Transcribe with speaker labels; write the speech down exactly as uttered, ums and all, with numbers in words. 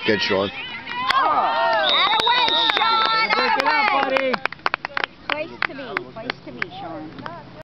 Speaker 1: good, Sean.
Speaker 2: Atta way, Sean! Atta way! Place to be, place to be, Sean.